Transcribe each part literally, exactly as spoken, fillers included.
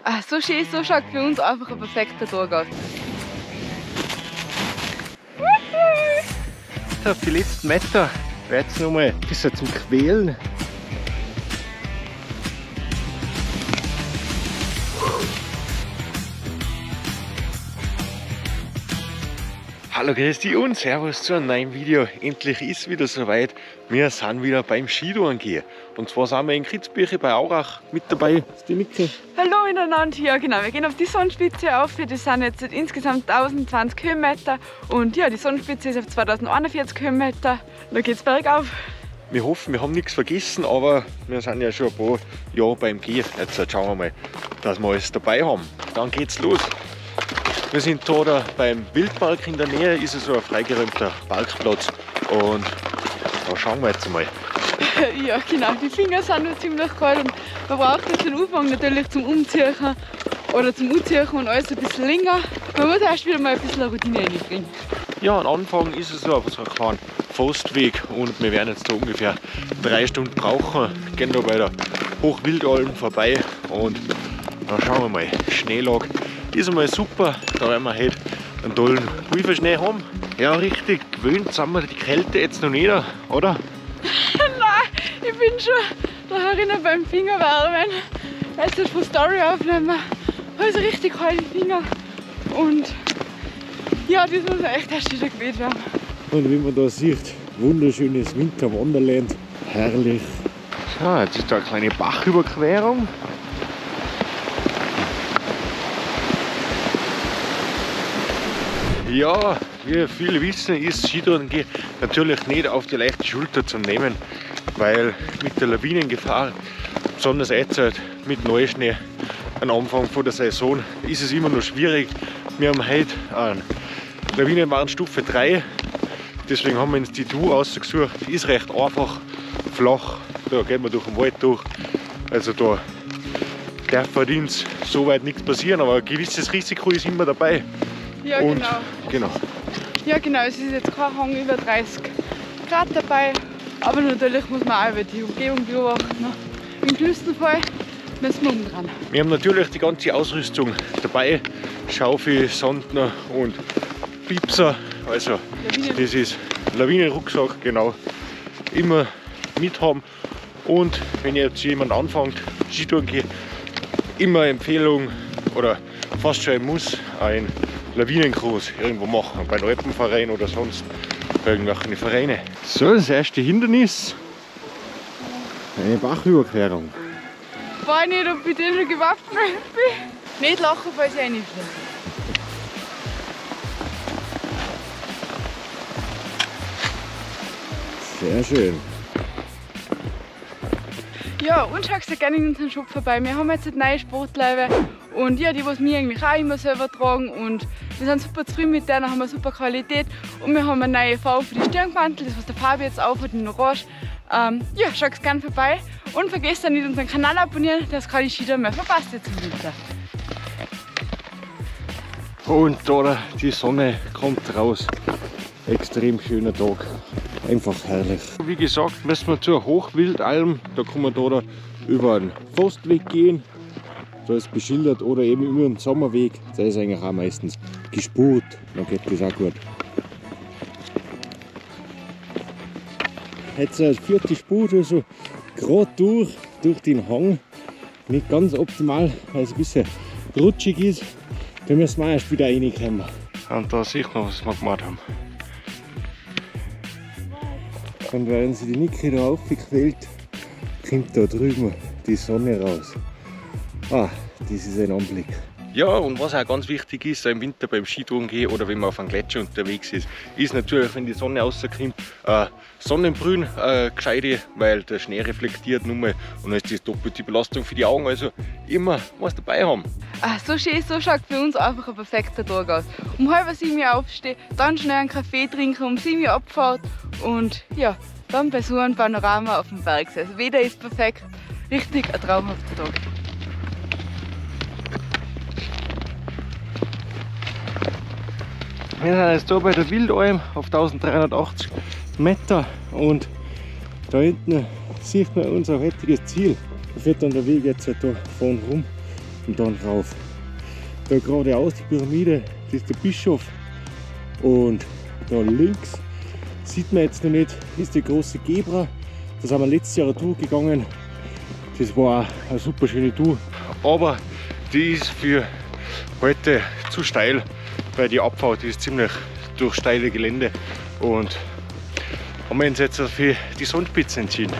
Ah, so schön, so schaut für uns einfach ein perfekter Tag aus. Auf die letzten Meter wird es nochmal ein bisschen zum Quälen. Hallo, grüß dich und servus zu einem neuen Video. Endlich ist wieder soweit. Wir sind wieder beim Skitouren gehen. Und zwar sind wir in Kitzbühel bei Aurach mit dabei. Ist die Niki? Hallo miteinander, ja genau, wir gehen auf die Sonnenspitze auf. Das sind jetzt insgesamt tausendzwanzig Höhenmeter und ja, die Sonnenspitze ist auf zweitausendeinundvierzig Höhenmeter. Da geht es bergauf. Wir hoffen, wir haben nichts vergessen, aber wir sind ja schon ein paar Jahre beim Gehen. Jetzt schauen wir mal, dass wir alles dabei haben. Dann geht's los. Wir sind hier da beim Wildpark in der Nähe, ist es so ein freigeräumter Parkplatz und da schauen wir jetzt mal. Ja genau, die Finger sind noch ziemlich kalt und man braucht jetzt den Anfang natürlich zum Umziehen oder zum Umziehen und alles ein bisschen länger. Man muss erst wieder mal ein bisschen Routine reinbringen. Ja, am Anfang ist es so auf so einem kleinen Forstweg und wir werden jetzt da ungefähr drei Stunden brauchen. Gehen da bei der Hochwildalm vorbei und dann schauen wir mal. Schneelage ist einmal super, da werden wir heute einen tollen Pulverschnee haben. Ja, richtig gewöhnt sind wir die Kälte jetzt noch nicht, oder? Nein, ich bin schon da herinnen beim Fingerwärmen. Jetzt ist von Story aufnehmen. Also richtig kalte Finger. Und ja, das muss echt erst wieder gewählt werden. Und wie man da sieht, wunderschönes Winterwonderland. Herrlich. So, jetzt ist da eine kleine Bachüberquerung. Ja, wie viele wissen, ist Skitouren gehen natürlich nicht auf die leichte Schulter zu nehmen, weil mit der Lawinengefahr, besonders jetzt halt mit Neuschnee am Anfang von der Saison, ist es immer noch schwierig. Wir haben heute eine Lawinenwarnstufe drei, deswegen haben wir uns die Tour ausgesucht. Die ist recht einfach, flach, da geht man durch den Wald durch, also da darf verdient so weit nichts passieren, aber ein gewisses Risiko ist immer dabei. Ja, und, genau. genau. Ja, genau. Es ist jetzt kein Hang über dreißig Grad dabei. Aber natürlich muss man auch über die Umgebung beobachten. Im schlimmsten Fall müssen wir umdrehen. Wir haben natürlich die ganze Ausrüstung dabei. Schaufel, Sandner und Piepser. Also, Lawinen. Das ist Lawinenrucksack, genau. Immer mit haben. Und wenn jetzt jemand anfängt, Skitouren gehen, immer Empfehlung oder fast schon ein Muss, ein Lawinenkurs irgendwo machen, bei einem Alpenverein oder sonst bei irgendwelchen Vereine. So, das erste Hindernis, eine Bachüberquerung. Ich weiß nicht, ob ich den schon gewappnet bin. Nicht lachen, falls ich reinfliege. Sehr schön. Ja, und schaut sehr gerne in unseren Shop vorbei. Wir haben jetzt eine neue Sportleibe und ja, die, was wir eigentlich auch immer selber tragen und wir sind super zufrieden mit der, haben eine super Qualität und wir haben eine neue Farbe für die Stirnbantel, das was der Fabi jetzt aufhat in Orange. Ähm, ja, schaut gerne vorbei und vergesst dann nicht unseren Kanal abonnieren, dass keine Skitouren mehr verpasst jetzt im Winter. Und da die Sonne kommt raus. Extrem schöner Tag. Einfach herrlich. Wie gesagt, müssen wir zur Hochwildalm. Da kann man da über einen Forstweg gehen. Da ist beschildert oder eben über einen Sommerweg. Da ist eigentlich auch meistens gespurt. Dann geht das auch gut. Jetzt eine vierte Spur, also gerade durch, durch den Hang. Nicht ganz optimal, weil es ein bisschen rutschig ist. Da müssen wir erst wieder reinkommen. Und da sieht man, was wir gemacht haben. Und während sie die Niki da aufgequält, kommt da drüben die Sonne raus. Ah, das ist ein Anblick. Ja, und was auch ganz wichtig ist, im Winter beim Skitouren gehen oder wenn man auf einem Gletscher unterwegs ist, ist natürlich, wenn die Sonne rauskommt, äh, Sonnenbrühen äh, gescheite, weil der Schnee reflektiert nun mal und dann ist das doppelte Belastung für die Augen, also immer was dabei haben. Ah, so schön, so schaut für uns einfach ein perfekter Tag aus. Um halb sieben Uhr aufstehen, dann schnell einen Kaffee trinken, um sieben Uhr Abfahrt und ja, dann bei so einem Panorama auf dem Berg. Also Wetter ist perfekt, richtig ein traumhafter Tag. Wir sind jetzt hier bei der Wildalm auf dreizehnhundertachtzig Meter und da hinten sieht man unser heutiges Ziel. Da führt dann der Weg jetzt hier vorne rum und dann rauf. Da geradeaus die Pyramide, das ist der Bischof. Und da links sieht man jetzt noch nicht, ist die große Gebra. Da sind wir letztes Jahr eine Tour gegangen. Das war eine super schöne Tour. Aber die ist für heute zu steil, weil die Abfahrt ist ziemlich durch steile Gelände. Und haben wir uns jetzt für die Sonnspitze entschieden.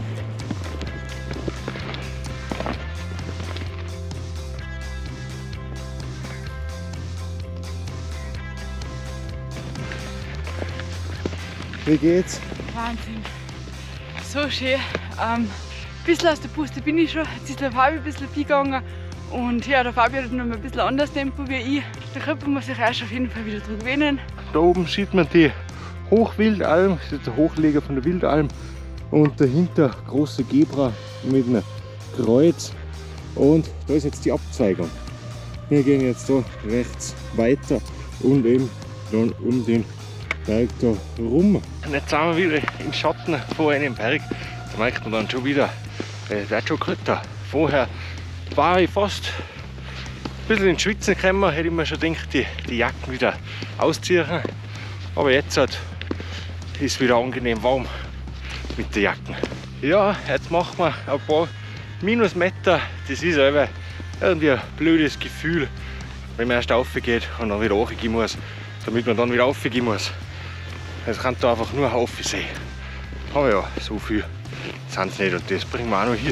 Wie geht's? Wahnsinn. So schön. Ähm, ein bisschen aus der Puste bin ich schon. Jetzt ist der Fabi ein bisschen viel gegangen. Und ja, der Fabi hat noch ein bisschen anderes Tempo wie ich. Der Körper muss sich erst auf jeden Fall wieder dran gewöhnen. Da oben sieht man die Hochwildalm, das ist der Hochleger von der Wildalm. Und dahinter große Gebra mit einem Kreuz. Und da ist jetzt die Abzweigung. Wir gehen jetzt da rechts weiter und eben dann um den Berg da rum. Und jetzt sind wir wieder im Schatten vor einem Berg. Da merkt man dann schon wieder, es wird schon kälter. Vorher war ich fast ein bisschen ins Schwitzen gekommen, hätte ich mir schon gedacht, die, die Jacken wieder ausziehen. Aber jetzt ist es wieder angenehm warm mit den Jacken. Ja, jetzt machen wir ein paar Minusmeter. Das ist aber irgendwie ein blödes Gefühl, wenn man erst raufgeht und dann wieder raufgehen muss, damit man dann wieder raufgehen muss. Es kann da einfach nur Haufen sein. Aber ja, so viel sind es nicht und das bringen wir auch noch hier.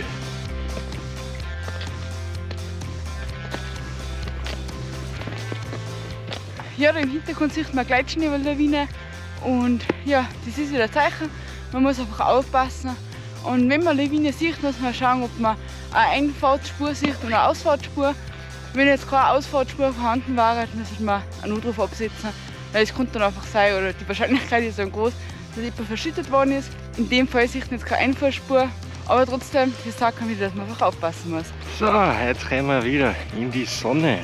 Ja, da im Hintergrund sieht man Gleitschneeball-Lawine und ja, das ist wieder ein Zeichen. Man muss einfach aufpassen und wenn man Lawine sieht, muss man schauen, ob man eine Einfahrtsspur sieht und eine Ausfahrtsspur. Wenn jetzt keine Ausfahrtsspur vorhanden wäre, dann müsste man einen Notruf absetzen, weil es könnte dann einfach sein, oder die Wahrscheinlichkeit ist so groß, dass jemand verschüttet worden ist. In dem Fall sieht man jetzt keine Einfahrspur, aber trotzdem, das sagt man wieder, dass man einfach aufpassen muss. So, jetzt gehen wir wieder in die Sonne.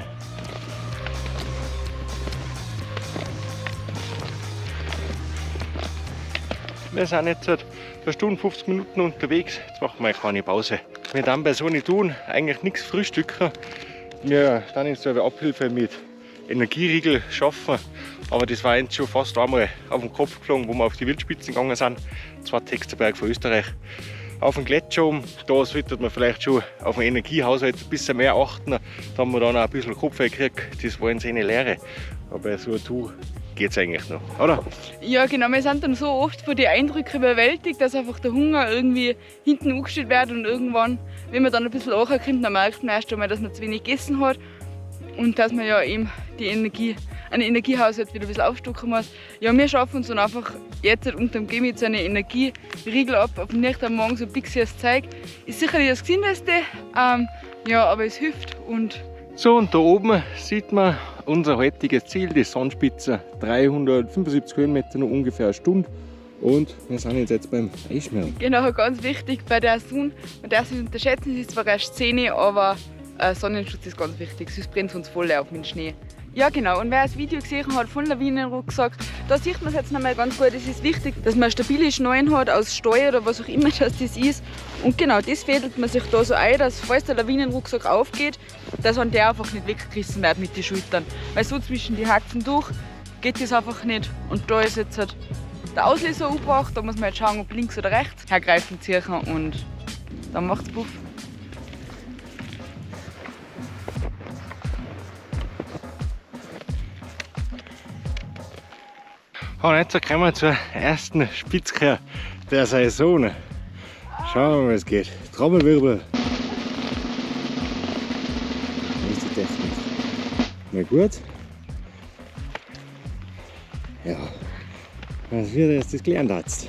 Wir sind jetzt seit einer Stunde fünfzig Minuten unterwegs. Jetzt machen wir eine kleine Pause. Wir dann bei so einer Tour eigentlich nichts frühstücken. Wir dann jetzt eine Abhilfe mit Energieriegel schaffen. Aber das war jetzt schon fast einmal auf den Kopf geflogen, wo wir auf die Wildspitzen gegangen sind. Das war Texterberg von Österreich. Auf dem Gletscher oben, da sollte man vielleicht schon auf den Energiehaushalt ein bisschen mehr achten. Da haben wir dann auch ein bisschen Kopf gekriegt. Das war jetzt eine Lehre. Aber bei so einer Tour geht es eigentlich noch, oder? Ja genau, wir sind dann so oft von den Eindrücken überwältigt, dass einfach der Hunger irgendwie hinten angestellt wird und irgendwann, wenn man dann ein bisschen ankommt, dann merkt man erst einmal, dass man zu wenig gegessen hat und dass man ja eben die Energie, einen Energiehaushalt wieder ein bisschen aufstocken muss. Ja, wir schaffen uns dann einfach jetzt unter dem Geh mit so einer Energieriegel ab, auf nicht am Morgen so pixiges Zeug. Ist sicher nicht das Gesündeste, ähm, ja, aber es hilft. Und so, und da oben sieht man unser heutiges Ziel, die Sonnspitze, dreihundertfünfundsiebzig Höhenmeter, noch ungefähr eine Stunde. Und wir sind jetzt, jetzt beim Eismeer. Genau, ganz wichtig bei der Sonne, man darf es nicht unterschätzen, es ist zwar erst zehn, aber äh, Sonnenschutz ist ganz wichtig, sonst brennt es uns voll auf mit dem Schnee. Ja genau, und wer das Video gesehen hat von Lawinenrucksack, da sieht man es jetzt nochmal ganz gut, es ist wichtig, dass man stabile Schneiden hat aus Steuer oder was auch immer das ist. Und genau, das fädelt man sich da so ein, dass falls der Lawinenrucksack aufgeht, dass man der einfach nicht weggerissen wird mit den Schultern. Weil so zwischen die Haxen durch geht das einfach nicht. Und da ist jetzt halt der Auslöser angebracht, da muss man jetzt schauen, ob links oder rechts hergreifen ziehen und dann macht es Puff. Und jetzt kommen wir zur ersten Spitzkehr der Saison. Schauen wir mal, wie es geht. Trommelwirbel. Das ist die Technik. Na gut. Ja, was wird jetzt das gelernt hast.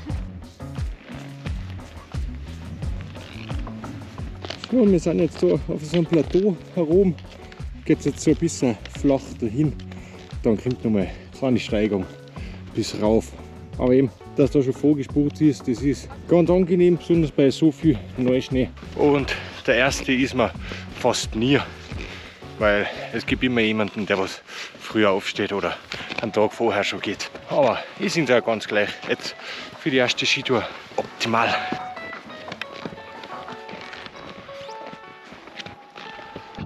So, wir sind jetzt so auf so einem Plateau herum. Geht es jetzt so ein bisschen flach dahin. Dann kommt noch mal eine kleine Steigung bis rauf. Aber eben, dass da schon vorgespurt ist, das ist ganz angenehm, besonders bei so viel Neuschnee. Und der erste ist man fast nie, weil es gibt immer jemanden, der was früher aufsteht oder einen Tag vorher schon geht. Aber ich sind ja ganz gleich jetzt für die erste Skitour optimal.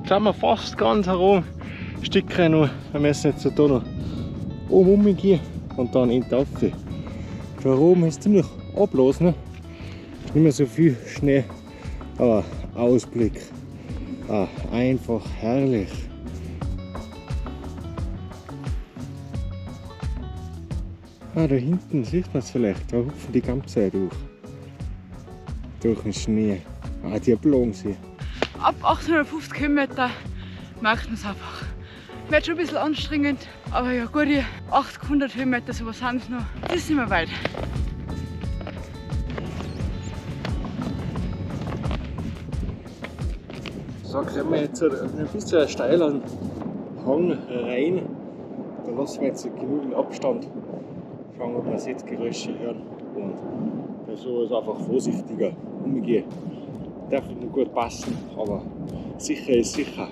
sind wir fast ganz herum. Stücken noch. Wir müssen jetzt hier noch oben rumgehen und dann in die Tafel. Von oben ist es ziemlich ablassen. Nicht mehr so viel Schnee, aber Ausblick. Ah, einfach herrlich. Ah, da hinten sieht man es vielleicht, da hupfen die ganze Zeit durch. Durch den Schnee. Ah, die blauen sie. Ab achthundertfünfzig Kilometer merkt man es einfach. Wird schon ein bisschen anstrengend, aber ja, gute achtzig, hundert Höhenmeter, sowas sind es noch. Das ist nicht mehr weit. So, kommen wir jetzt ein bisschen steil an den Hang rein. Da lassen wir jetzt genügend Abstand. Schauen, ob wir Sitzgeräusche hören. Und bei sowas einfach vorsichtiger umgehen. Darf nicht gut passen, aber sicher ist sicher.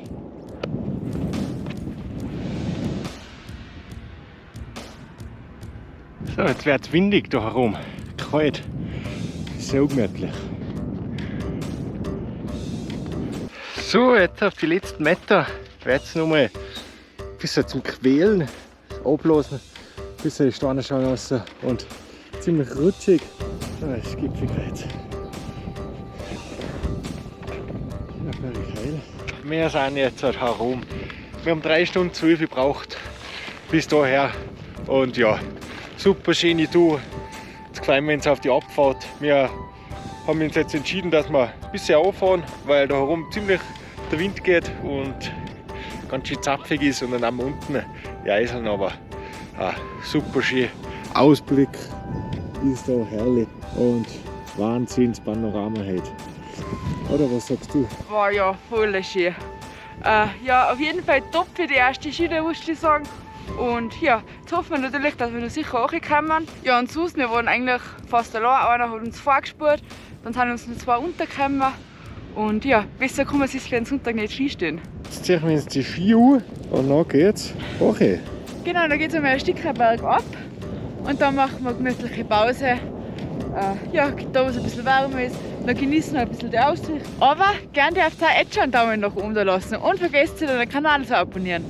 So, jetzt wird es windig da herum. Kalt. Sehr gemütlich. So, jetzt auf die letzten Meter wird es nochmal ein bisschen zum Quälen, ablassen, ein bisschen die Steine schauen lassen und ziemlich rutschig. Ah, das Gipfelkreuz. Wir sind jetzt herum. Wir haben drei Stunden zwölf gebraucht bis daher. Und ja, super schöne Tour. Jetzt freuen wir uns auf die Abfahrt. Wir haben uns jetzt entschieden, dass wir ein bisschen auffahren, weil da herum ziemlich der Wind geht und ganz schön zapfig ist. Und dann haben wir unten die Eiseln, aber ah, super schön. Ausblick ist da herrlich und Wahnsinns-Panorama heute. Oder was sagst du? War ja voll schön. Äh, ja, auf jeden Fall top für die erste Schiene, muss ich sagen. Und ja, jetzt hoffen wir natürlich, dass wir noch sicher ankommen. Ja, und sonst, wir waren eigentlich fast allein. Einer hat uns vorgespurt, dann sind uns noch zwei untergekommen. Und ja, besser kann man sich für den Sonntag nicht Ski stehen. Jetzt ziehen wir jetzt die Ski an und dann geht's hoch. Genau, dann geht es einmal ein Stückchen bergab. Und dann machen wir eine gemütliche Pause. Äh, ja, da wo es ein bisschen warm ist. Dann genießen wir ein bisschen die Aussicht. Aber gerne dürft ihr auch jetzt schon einen Daumen nach oben da lassen. Und vergesst nicht, den Kanal zu abonnieren.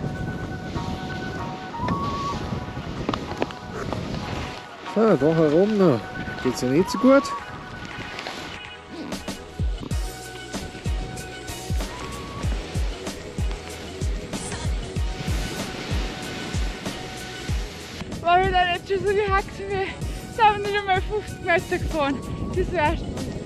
So, da herum noch geht es ja nicht so gut. War wir dann jetzt schon so gehackt wie wir sind nicht einmal fünfzig Meter gefahren. Das wär's.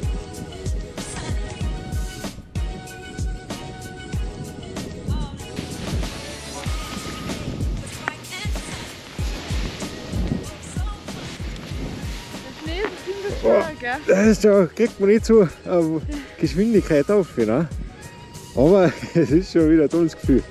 Ja, das ist, da kriegt man nicht so ähm, Geschwindigkeit auf, ne? Aber es ist schon wieder ein tolles Gefühl.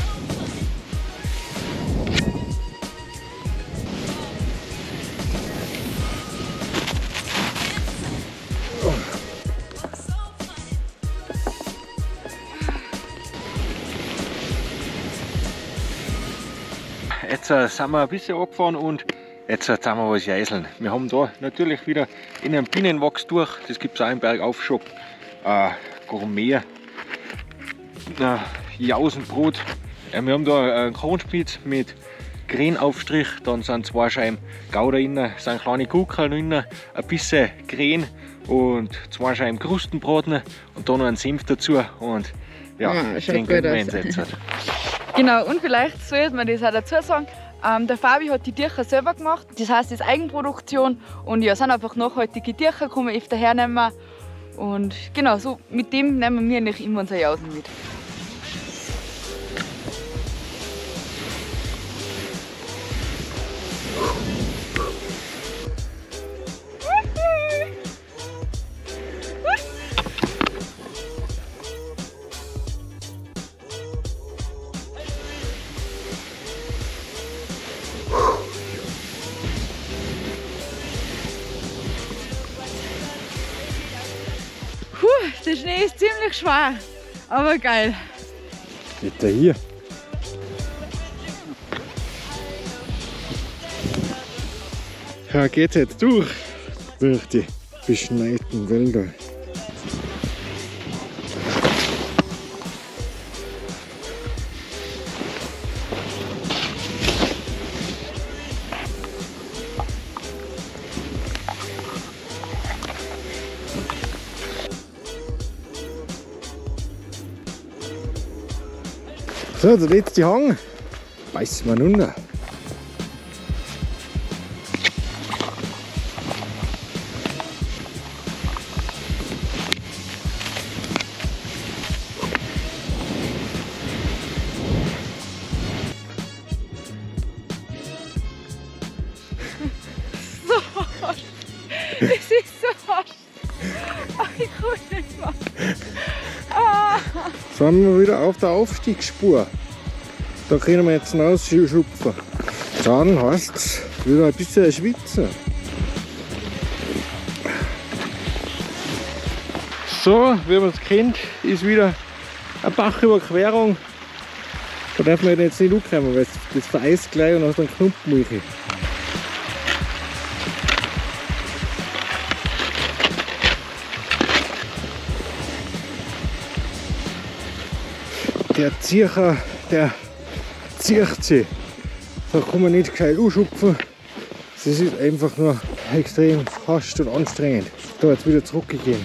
Jetzt äh, sind wir ein bisschen angefahren und jetzt sind wir was jäseln. Wir haben da natürlich wieder in einem Bienenwachs durch, das gibt es auch im Bergaufshop, äh, Gourmet, äh, Jausenbrot. Äh, wir haben da einen Kronspitz mit Krähenaufstrich, dann sind zwei Scheiben Gouda drin, sind kleine Gurken drin, ein bisschen Krähen und zwei Scheiben Krustenbraten und dann noch ein Senf dazu. Und ja, ja den kriegen wir uns jetzt. Genau, und vielleicht sollte man das auch dazu sagen, ähm, der Fabi hat die Tücher selber gemacht, das heißt, das ist Eigenproduktion und ja, sind einfach nachhaltige Tücher, kann man öfter hernehmen und genau, so mit dem nehmen wir nicht immer unsere Jausen mit. Der Schnee ist ziemlich schwer, aber geil. Geht der hier? Ja, geht jetzt durch, durch die beschneiten Wälder. So, der letzte Hang. Beißen wir runter. Es ist so hart. Ach, ich kann nicht mehr. Ah. So sind wir wieder auf der Aufstiegsspur. Da können wir jetzt rausschupfen. Dann heißt es wieder ein bisschen schwitzen. So, wie man es kennt, ist wieder eine Bachüberquerung. Da darf man jetzt nicht ankommen, weil das vereist gleich und hat dann Knuppenmilch. Der Ziecher, der zieht sich. Da kann man nicht gescheit anschupfen. Es ist einfach nur extrem fast und anstrengend. Da jetzt wieder zurückgegeben.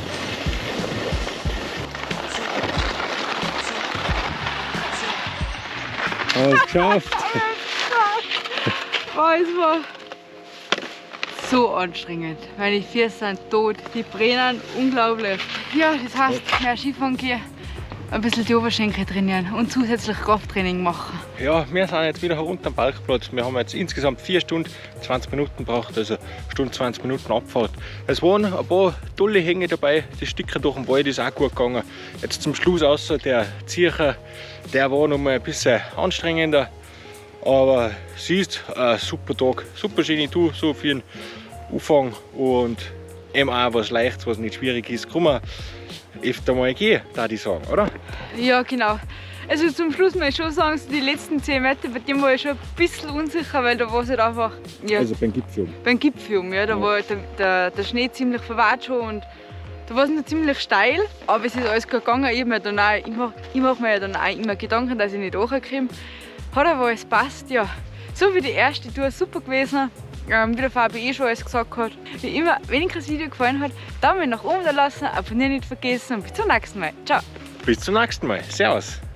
Alles geschafft. Boah, es war so anstrengend. Meine Füße sind tot, die brennen unglaublich. Ja, das heißt, mehr Skifahren gehen, ein bisschen die Oberschenkel trainieren und zusätzlich Krafttraining machen. Ja, wir sind jetzt wieder herunter am Parkplatz. Wir haben jetzt insgesamt vier Stunden zwanzig Minuten gebraucht, also Stunde zwanzig Minuten Abfahrt. Es waren ein paar tolle Hänge dabei, das Stück durch den Wald ist auch gut gegangen. Jetzt zum Schluss außer der Ziecher, der war noch mal ein bisschen anstrengender. Aber siehst, ein super Tag, super schöne Tour, so für den Anfang und eben auch was Leichtes, was nicht schwierig ist, kann man öfter mal gehen, würde ich sagen, oder? Ja, genau. Also zum Schluss muss ich schon sagen, so die letzten zehn Meter, bei dem war ich schon ein bisschen unsicher, weil da war es halt einfach... Ja, Also beim Gipfel. beim Gipfel, ja, da Ja. war der, der, der Schnee ziemlich verwahrt schon und da war es noch ziemlich steil, aber es ist alles gut gegangen. Ich, mir dann auch, ich mache mach mir ja dann auch immer Gedanken, dass ich nicht runterkomme. Hat aber alles passt, ja. So wie die erste Tour, super gewesen. Ähm, wie der Fabi eh schon alles gesagt hat. Wie immer, wenn euch das Video gefallen hat, Daumen nach oben da lassen, abonnieren nicht vergessen und bis zum nächsten Mal. Ciao! Bis zum nächsten Mal. Servus!